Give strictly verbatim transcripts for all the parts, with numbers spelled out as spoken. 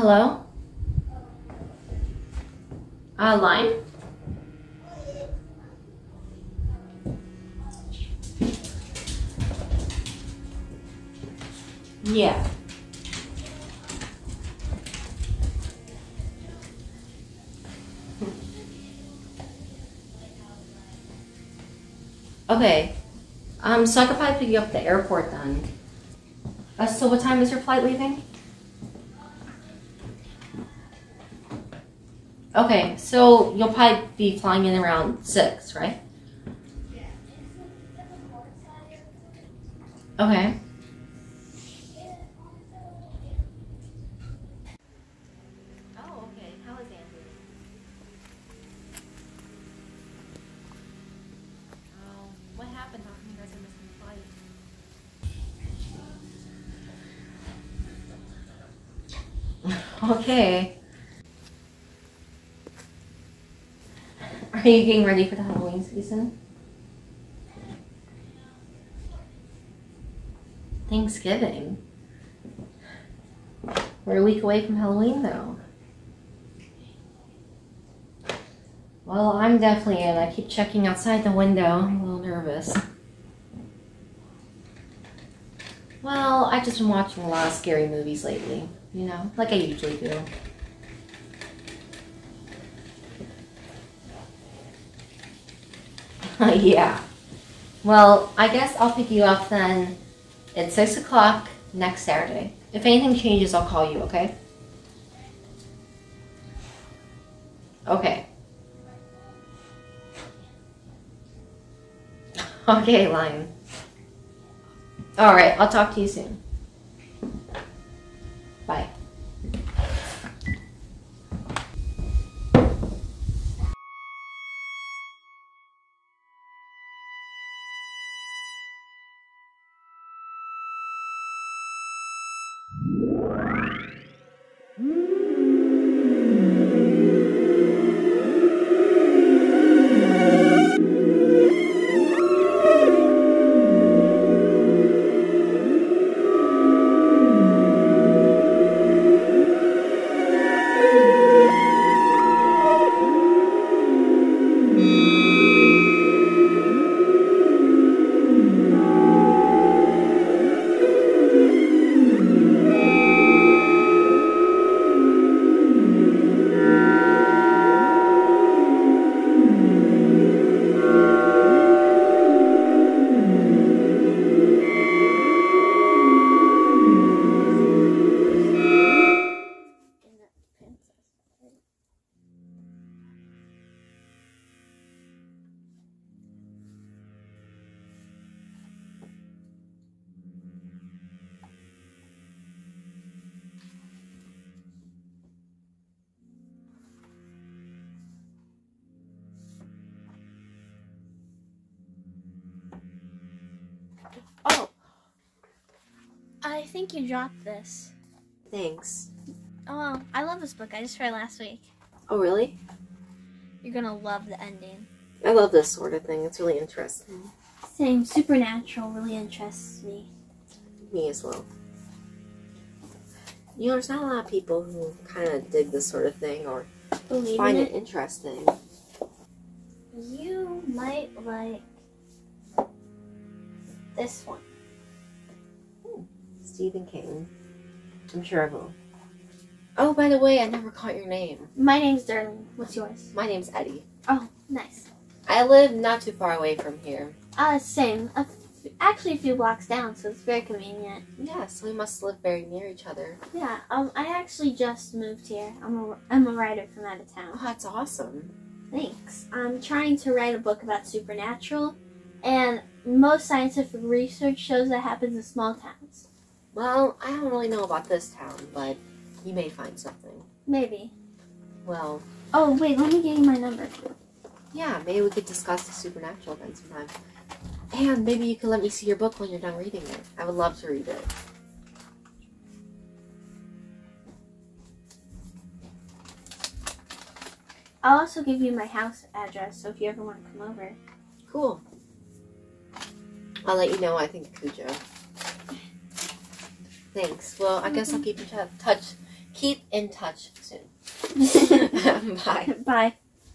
Hello? Uh, line? Yeah. Okay. Um, so I could probably pick you up at the airport then. Uh, so what time is your flight leaving? Okay, so you'll probably be flying in around six, right? Okay. Oh, okay. How is Andrew? Oh, what happened? How come you guys are missing the flight? Okay. Are you getting ready for the Halloween season? Thanksgiving? We're a week away from Halloween though. Well, I'm definitely in. I keep checking outside the window. I'm a little nervous. Well, I've just been watching a lot of scary movies lately, you know, like I usually do. Yeah. Well, I guess I'll pick you up then at six o'clock next Saturday. If anything changes, I'll call you, okay? Okay. Okay, Lion. Alright, I'll talk to you soon. Bye. Oh, I think you dropped this. Thanks. Oh, I love this book. I just read last week. Oh, really? You're gonna love the ending. I love this sort of thing. It's really interesting. Same. Supernatural really interests me. Me as well. You know, there's not a lot of people who kind of dig this sort of thing or Believe find in it it. interesting. You might like this one. Stephen King. I'm sure I will. Oh, by the way, I never caught your name. My name's Darlene. What's yours? My name's Eddie. Oh, nice. I live not too far away from here. Uh, same. A f- actually, a few blocks down, so it's very convenient. Yes, we must live very near each other. Yeah. Um, I actually just moved here. I'm a I'm a writer from out of town. Oh, that's awesome. Thanks. I'm trying to write a book about supernatural, and most scientific research shows that happens in small towns. Well, I don't really know about this town, but you may find something. Maybe. Well, Oh, wait, let me give you my number. yeah, maybe we could discuss the supernatural then sometime. And maybe you could let me see your book when you're done reading it. I would love to read it. I'll also give you my house address, so if you ever want to come over. Cool. I'll let you know I think of Cujo. Thanks. Well, I guess I'll keep in tou- touch, keep in touch soon. Bye. Bye.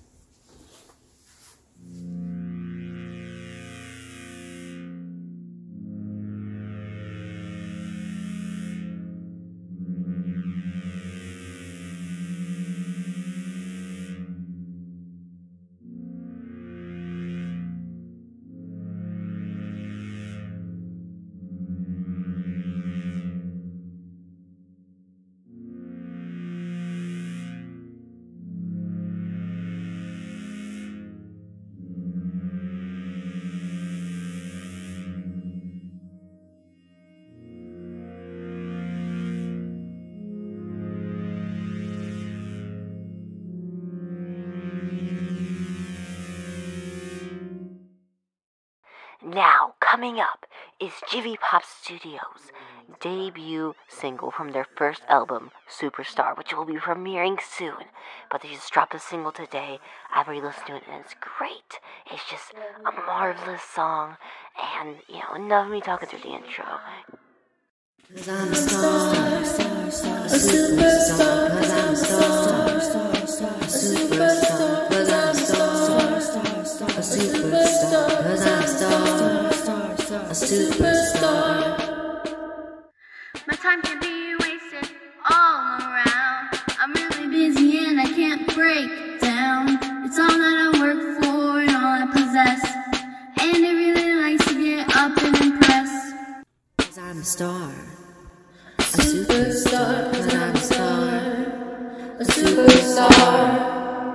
Now, coming up is Jivy Pop Studios' debut single from their first album, Superstar, which will be premiering soon. But they just dropped a single today. I've already listened to it, and it's great. It's just a marvelous song, and, you know, enough of me talking through the intro. Cause I'm a star, star, star, a superstar. Cause I'm a star, star, star, a superstar. Cause I'm a star, star, star, a superstar. Cause I'm a star, star, star, a superstar. My time can be wasted all around. I'm really busy and I can't break down. It's all that I work for and all I possess, and it really likes to get up and impress. Cause I'm a star, a superstar. Cause I'm a star, a superstar.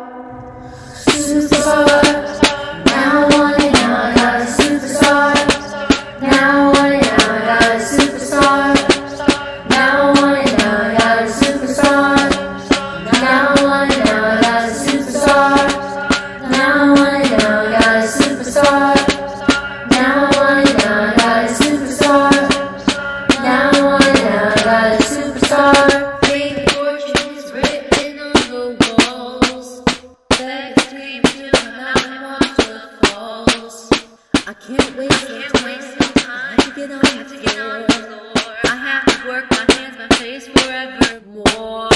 Superstar. Now I want it, now I got a superstar. Now I want it, now I got a superstar. Now I want it, now I got a superstar. Now I want it, now I got a superstar. Now I want it, now I got a superstar. Now I want it, now I got a superstar. Now I want it, now I got a superstar. Big portraits written on the walls. Sex scream to my mouth and falls. I can't waste no time. I have to get on the floor. I have to work my hands, my face forevermore.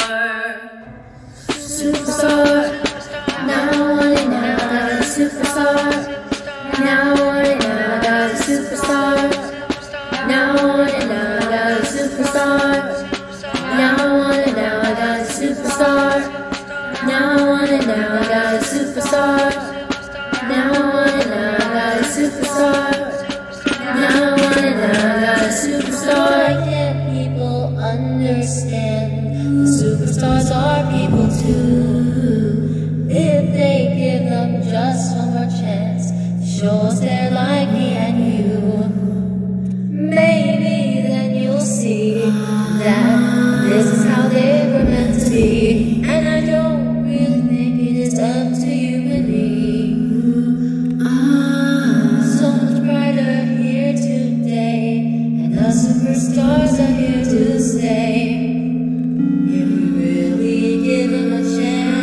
Superstar. Now I want it, now I got a superstar. Now I want it, now I got a superstar. Now I want it, now I got a superstar. Now I want it, now I got a superstar. Now I want it, now I got a superstar. Now I want it, now I got a superstar. Now I want it, now I got a superstar. Why can't people understand? The superstars are people too. If they give them just one more chance to show us they're like me and you, maybe then you'll see that this is how they were meant to be. And I don't really think it is up to you and me. Ah, so much brighter here today, and the superstars are here to stay. If we really give them a chance.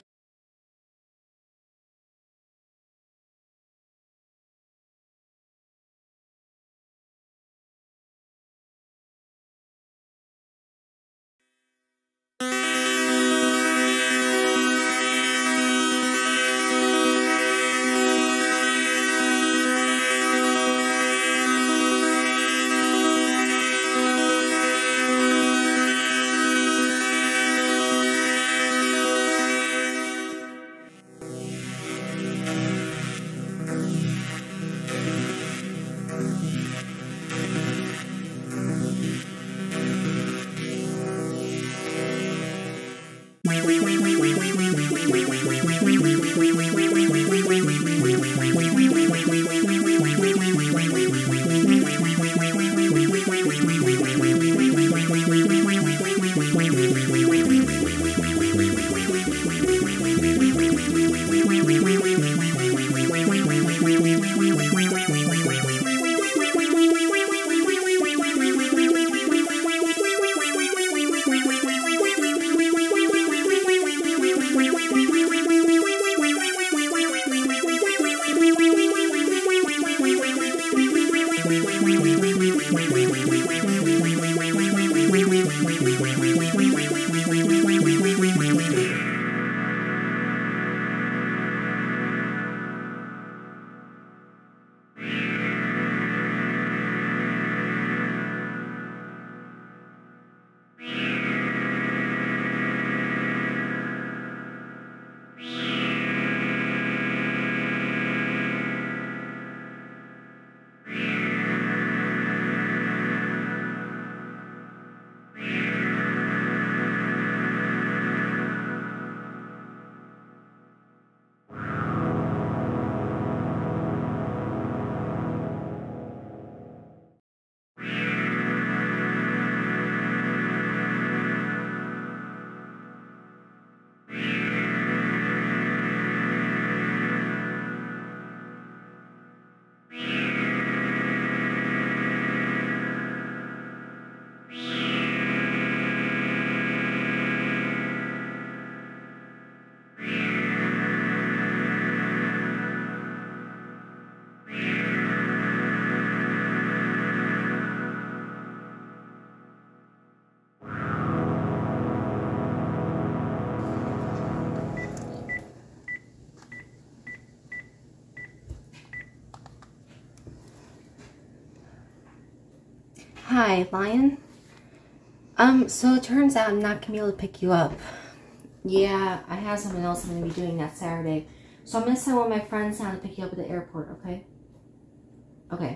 Hi, Lion. Um, so it turns out I'm not gonna be able to pick you up. Yeah, I have something else I'm gonna be doing that Saturday. So I'm gonna send one of my friends down to pick you up at the airport, okay? Okay.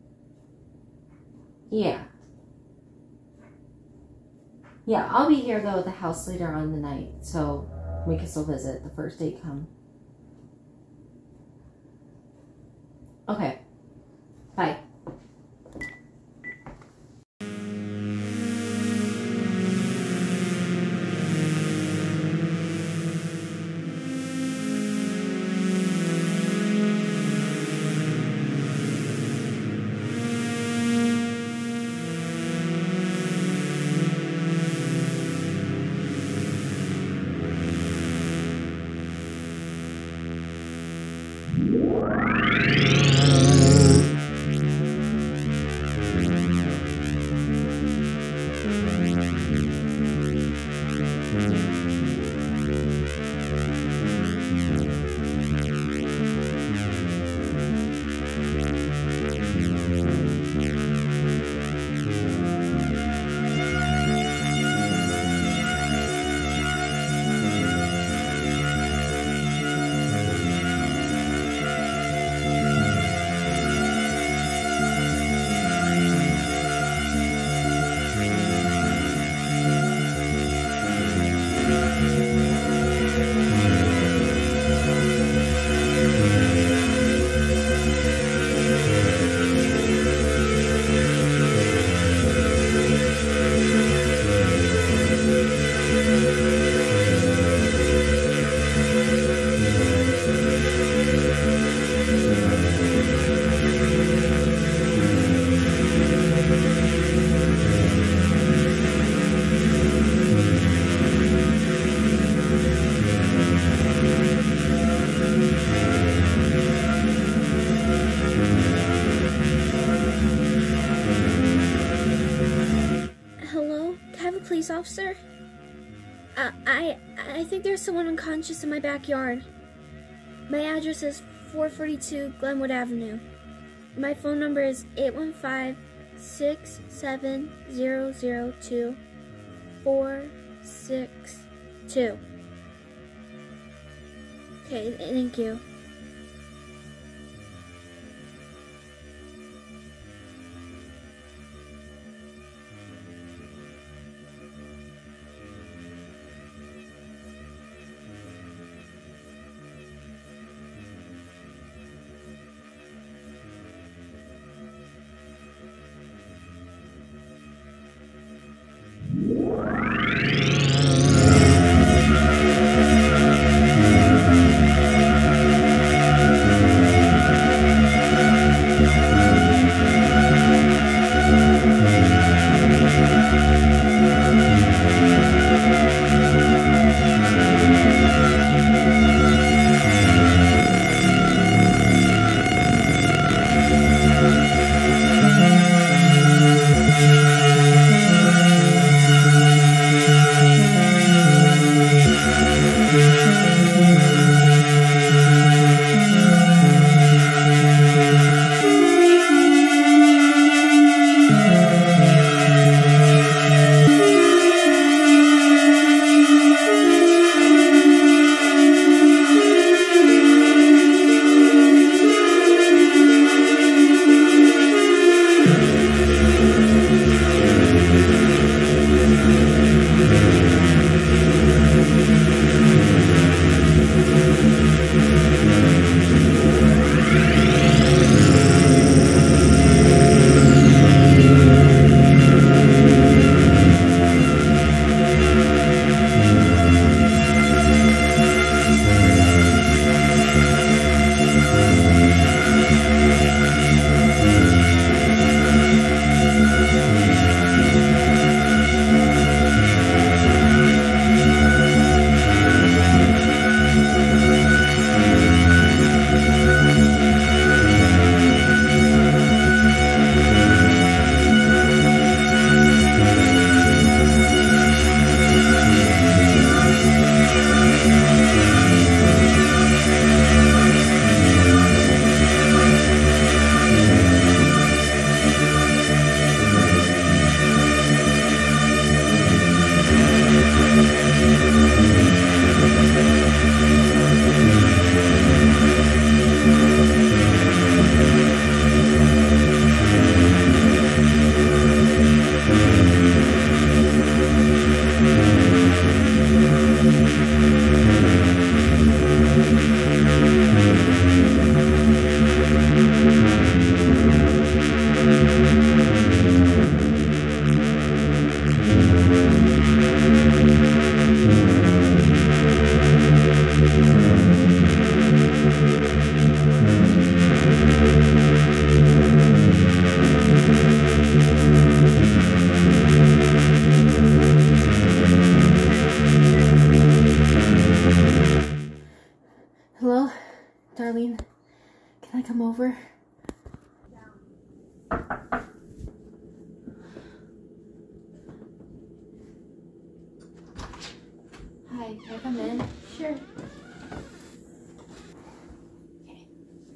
Yeah. Yeah, I'll be here though at the house later on in the night, so we can still visit the first day come. Okay. Bye. Police officer? Uh, I I think there's someone unconscious in my backyard. My address is four forty-two Glenwood Avenue. My phone number is eight one five, six seven zero zero two, four six two. Okay, thank you. Hello, Darlene. Can I come over? Hi, can I come in? Sure. Okay.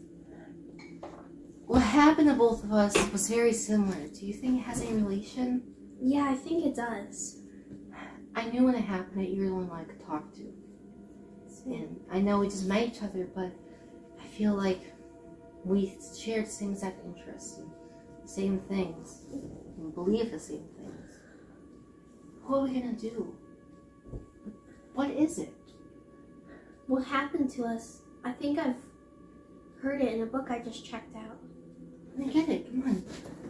What happened to both of us was very similar. Do you think it has any relation? Yeah, I think it does. I knew when it happened that you were the one I could talk to. And I know we just met each other, but I feel like we shared the same exact interests and same things and believe the same things. What are we gonna do? What is it? What happened to us? I think I've heard it in a book I just checked out. Let me get it, come on.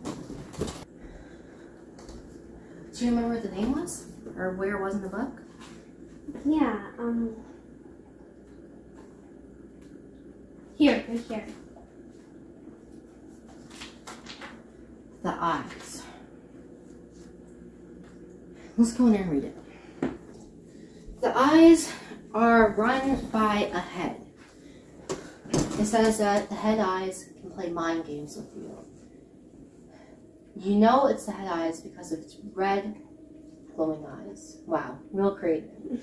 Do you remember what the name was? Or where it was in the book? Yeah, um... Here, right here. The eyes. Let's go in there and read it. The eyes are run by a head. It says that the head eyes can play mind games with you. You know it's the head eyes because of its red, glowing eyes. Wow, real creative.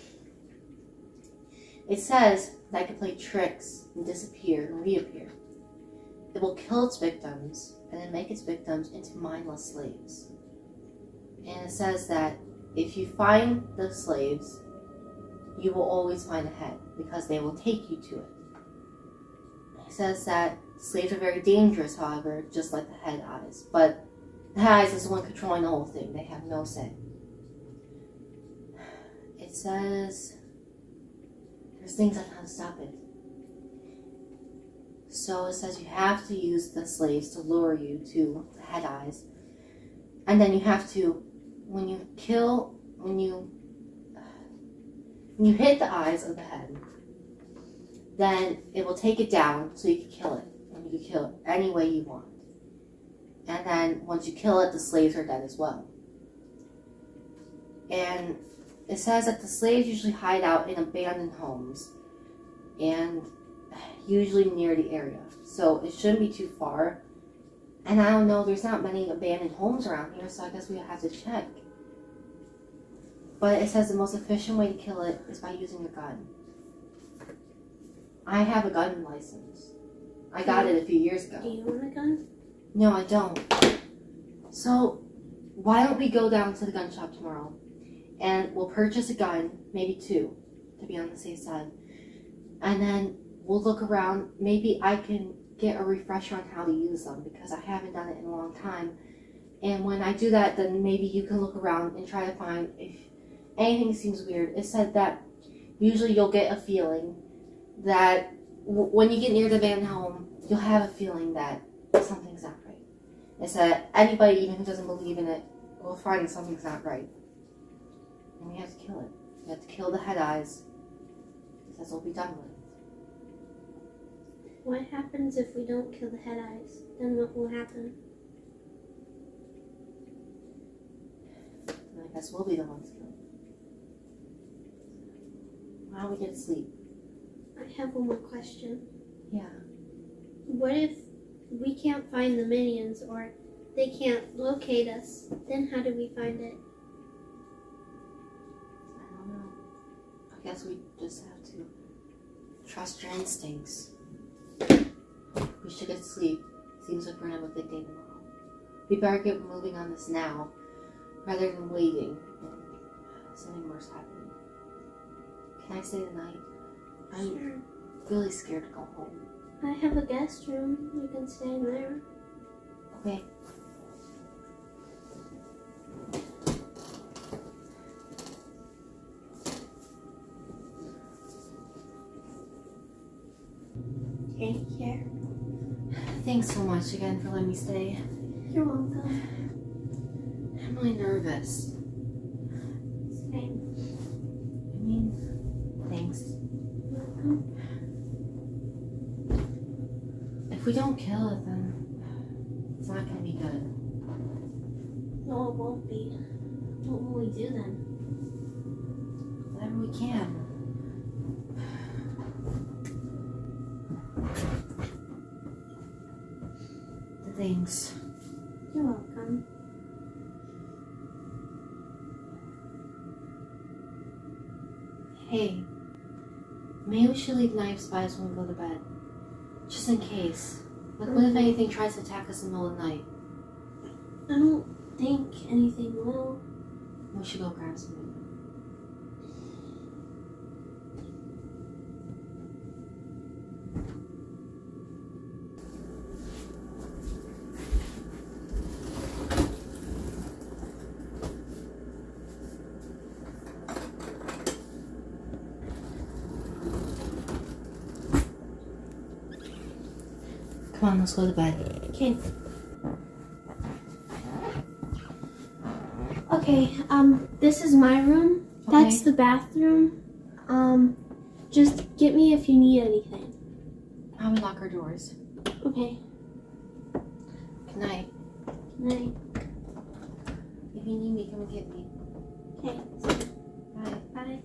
It says that it can play tricks and disappear and reappear. It will kill its victims and then make its victims into mindless slaves. And it says that if you find the slaves, you will always find a head because they will take you to it. It says that slaves are very dangerous, however, just like the head eyes. But the head eyes is the one controlling the whole thing. They have no say. It says there's things on how to stop it. So it says you have to use the slaves to lure you to the head eyes. And then you have to, when you kill, when you, when you hit the eyes of the head, then it will take it down so you can kill it. And you can kill it any way you want. And then once you kill it, the slaves are dead as well. And it says that the slaves usually hide out in abandoned homes and usually near the area. So it shouldn't be too far. And I don't know, there's not many abandoned homes around here, so I guess we have to check. But it says the most efficient way to kill it is by using a gun. I have a gun license. I got it a few years ago. Do you want a gun? No, I don't. So, why don't we go down to the gun shop tomorrow and we'll purchase a gun, maybe two, to be on the safe side. And then we'll look around. Maybe I can get a refresher on how to use them because I haven't done it in a long time. And when I do that, then maybe you can look around and try to find if anything seems weird. It said that usually you'll get a feeling that w when you get near the abandoned home, you'll have a feeling that something's not right. It said anybody, even who doesn't believe in it, will find something's not right. And we have to kill it. We have to kill the head eyes. That's what we'll be done with. What happens if we don't kill the head eyes? Then what will happen? And I guess we'll be the ones killed. Why don't we get to sleep? I have one more question. Yeah. What if we can't find the minions or they can't locate us? Then how do we find it? I don't know. I guess we just have to trust your instincts. We should get to sleep. Seems like we're gonna have a big day tomorrow. We better get moving on this now rather than waiting and something worse happening. Can I stay the night? I'm Sure. really scared to go home. I have a guest room. You can stay in there. Okay. Take care. Thanks so much again for letting me stay. You're welcome. I'm really nervous. Same. I mean, thanks. Welcome. If we don't kill it, then it's not gonna be good. No, it won't be. What will we do then? Whatever we can. Thanks. You're welcome. Hey, maybe we should leave knives by us when we go to bed. Just in case. Like, what if anything tries to attack us in the middle of the night? I don't think anything will. We should go grab something. Come on, let's go to bed. Okay. Okay, um, this is my room. Okay. That's the bathroom. Um, just get me if you need anything. How we lock our doors? Okay. Good night. Good night. If you need me, come and get me. Okay. Bye. Bye.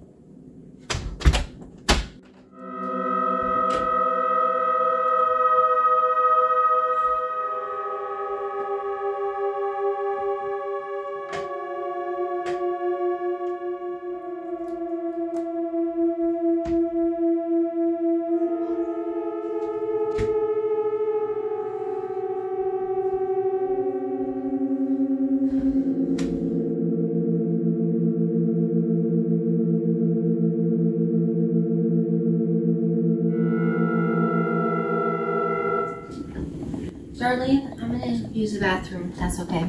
Darlene, I'm gonna use the bathroom. That's okay.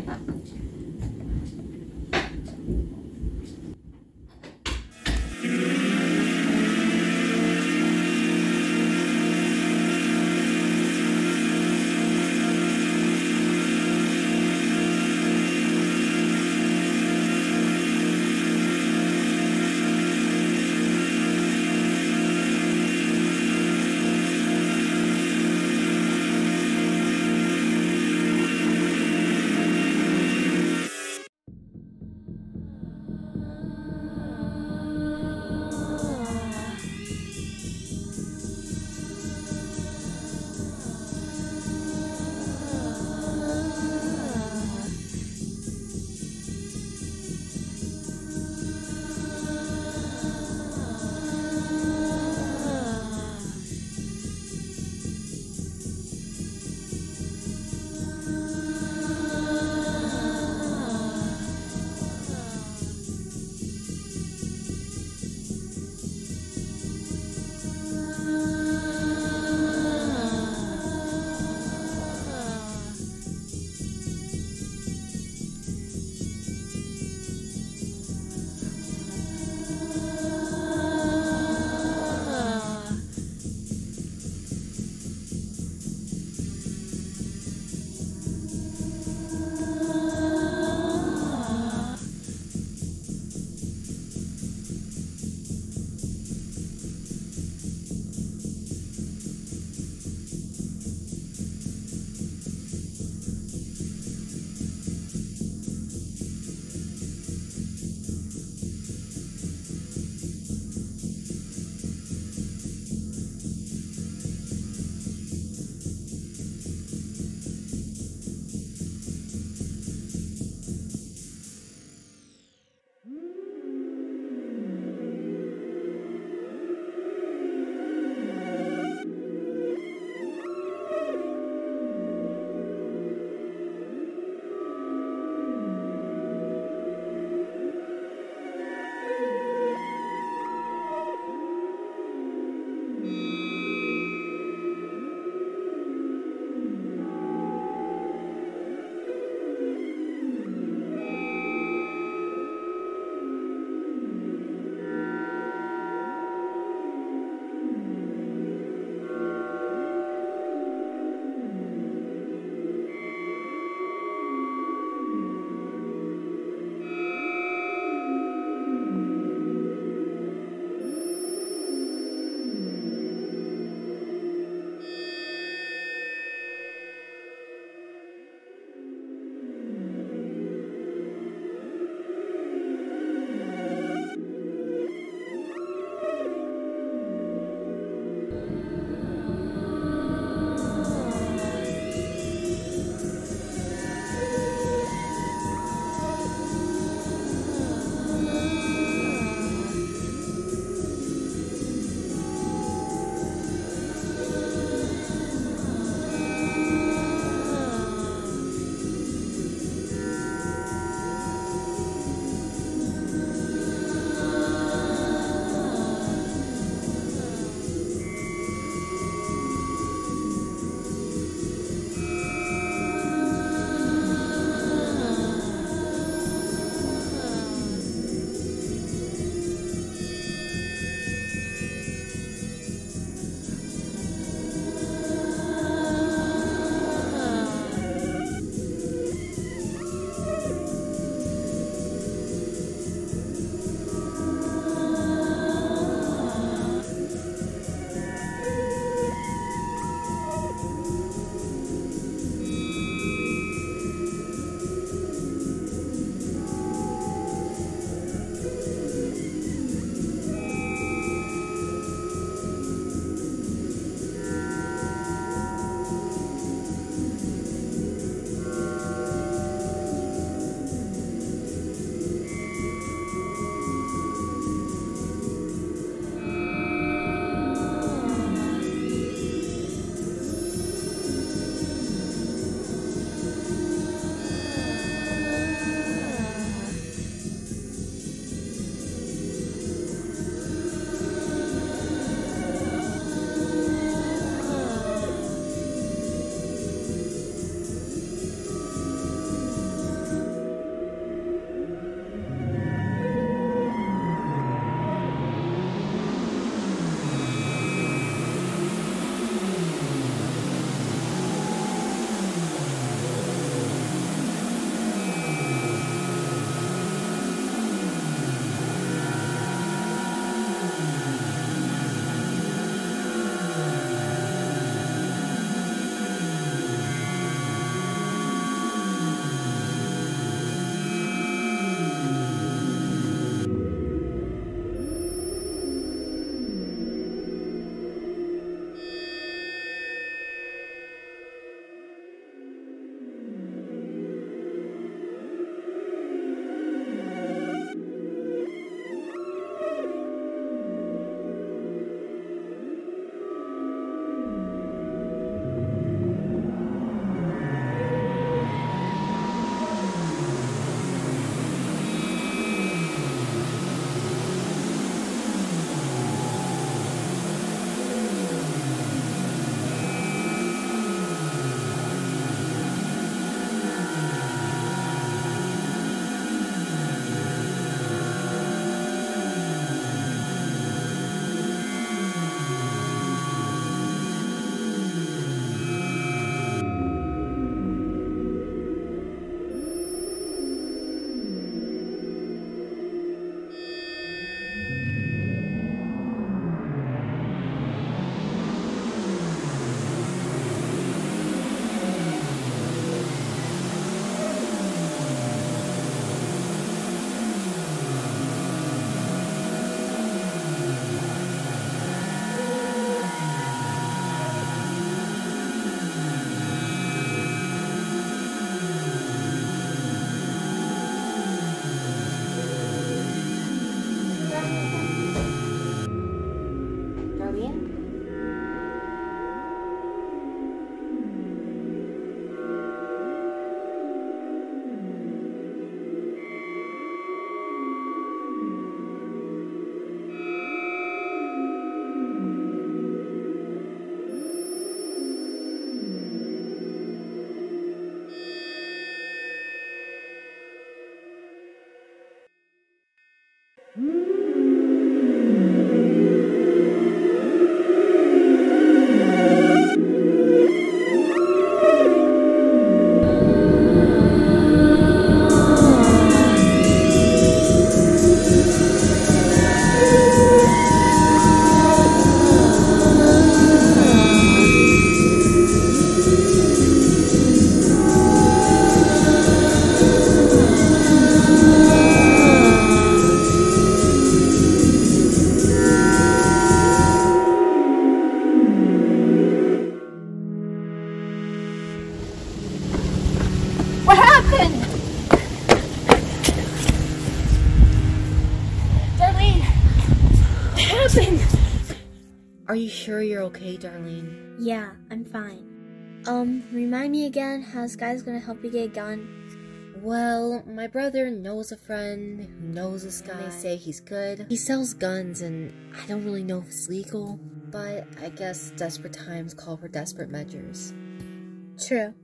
Are you sure you're okay, Darlene? Yeah, I'm fine. Um, remind me again how this guy's gonna help you get a gun? Well, my brother knows a friend who knows this guy. They say he's good. He sells guns, and I don't really know if it's legal, but I guess desperate times call for desperate measures. True.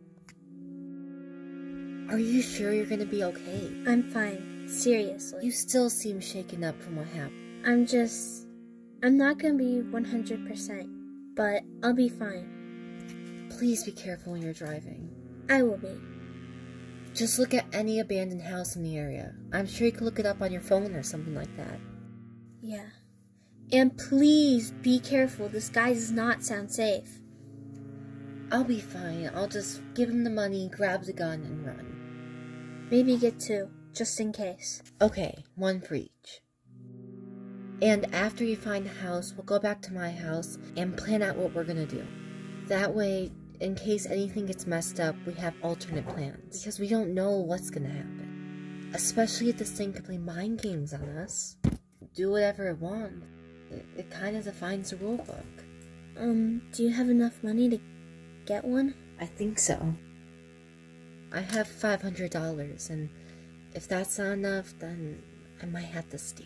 Are you sure you're gonna be okay? I'm fine. Seriously. You still seem shaken up from what happened. I'm just... I'm not gonna be one hundred percent, but I'll be fine. Please be careful when you're driving. I will be. Just look at any abandoned house in the area. I'm sure you could look it up on your phone or something like that. Yeah. And please be careful. This guy does not sound safe. I'll be fine. I'll just give him the money, grab the gun, and run. Maybe get two, just in case. Okay, one for each. And after you find the house, we'll go back to my house and plan out what we're gonna do. That way, in case anything gets messed up, we have alternate plans. Because we don't know what's gonna happen. Especially if this thing could play mind games on us. Do whatever it wants. It, it kind of defines the rule book. Um, do you have enough money to get one? I think so. I have five hundred dollars, and if that's not enough, then I might have to steal.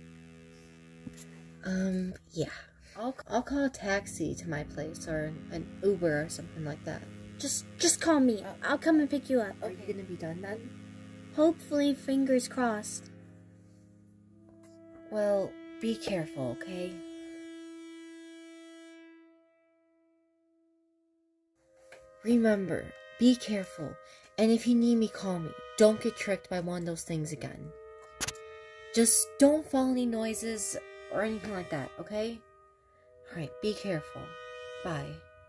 Um, yeah. I'll, I'll call a taxi to my place, or an Uber or something like that. Just, just call me. I'll come and pick you up. Are you gonna be done then? Hopefully, fingers crossed. Well, be careful, okay? Remember, be careful, and if you need me, call me. Don't get tricked by one of those things again. Just don't follow any noises or anything like that, okay? Alright, be careful. Bye.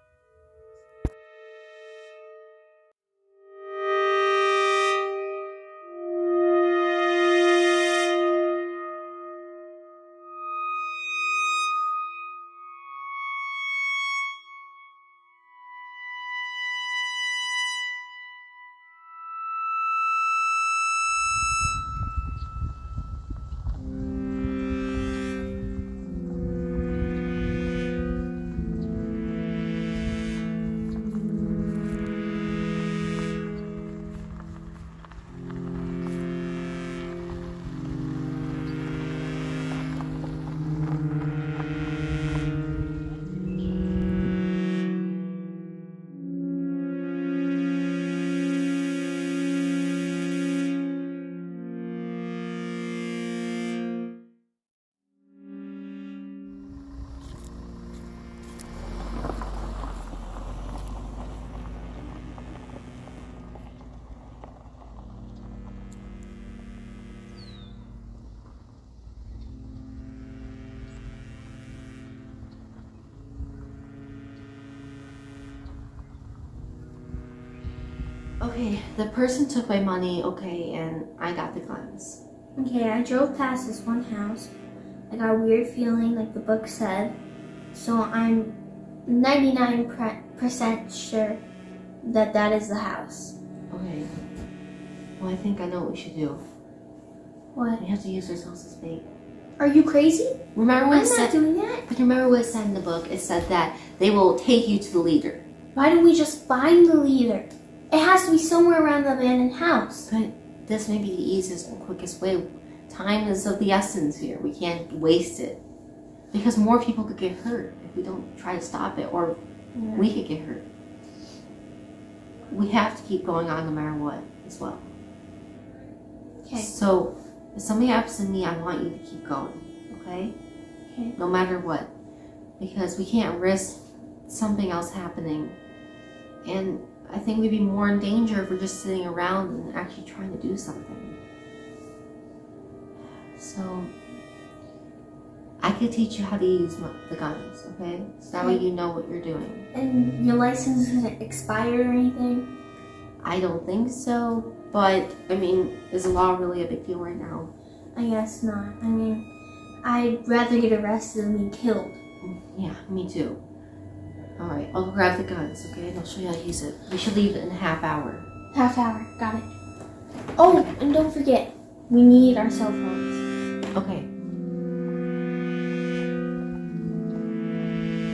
Okay, the person took my money, okay, and I got the guns. Okay, I drove past this one house. I got a weird feeling, like the book said. So I'm ninety-nine percent sure that that is the house. Okay. Well, I think I know what we should do. What? We have to use ourselves as bait. Are you crazy? Remember what I'm it not said? doing that. But remember what it said in the book? It said that they will take you to the leader. Why don't we just find the leader? It has to be somewhere around the abandoned house. But this may be the easiest and quickest way. Time is of the essence here. We can't waste it. Because more people could get hurt if we don't try to stop it, or Yeah. we could get hurt. We have to keep going on no matter what as well. Okay. So, if something happens to me, I want you to keep going, okay? Okay. No matter what. Because we can't risk something else happening. And I think we'd be more in danger if we're just sitting around and actually trying to do something. So, I could teach you how to use my, the guns, okay? So that way you know what you're doing. And your license isn't expired or anything? I don't think so, but, I mean, is the law really a big deal right now? I guess not. I mean, I'd rather get arrested than be killed. Yeah, me too. Alright, I'll grab the guns, okay? And I'll show you how to use it. We should leave it in a half hour. Half hour. Got it. Oh, and don't forget, we need our cell phones. Okay.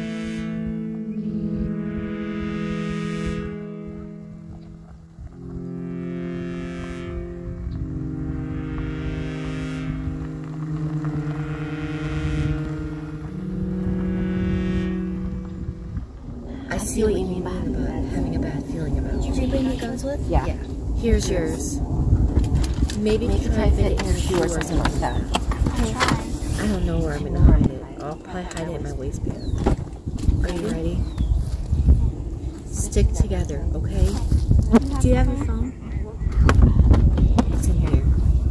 I see what you mean by about having a bad feeling about Did you bring me guns with? Yeah. yeah. Here's yours. Maybe, Maybe try to fit it in your shoe or something like that. I don't know where I'm gonna hide it. I'll probably hide it in my waistband. Are you ready? Stick together, okay? Do you have your phone? It's in here.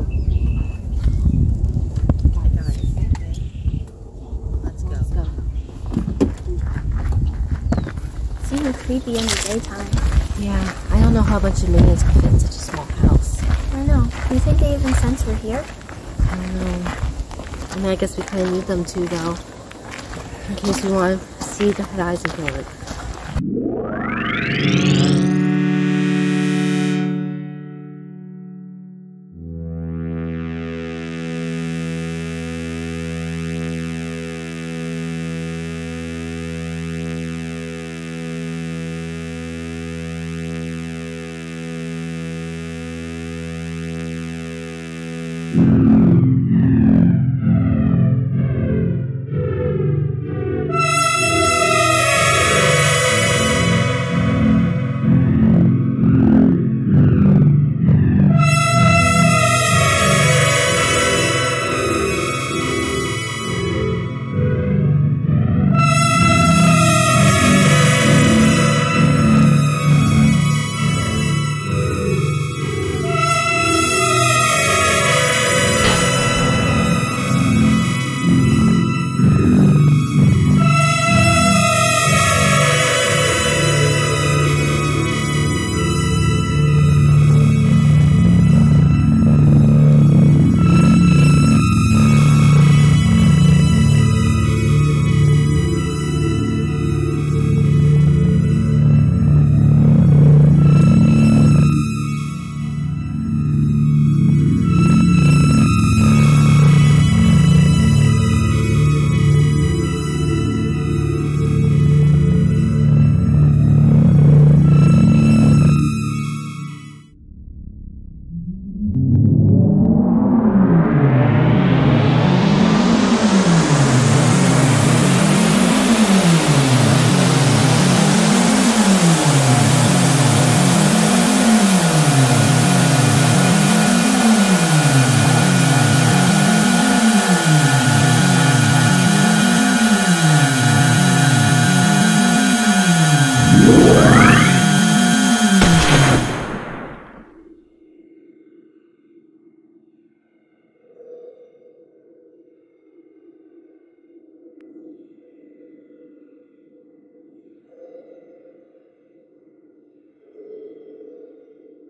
I got it. Okay. Let's go. Let's go. Seems creepy in the daytime. Yeah, I don't know how a bunch of minions could fit in such a small house. I don't know. Do you think they even sense we're here? I don't know. I mean, I guess we kind of need them to, though. In case we want to see the horizon board.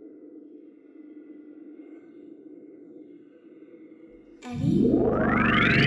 Eddie?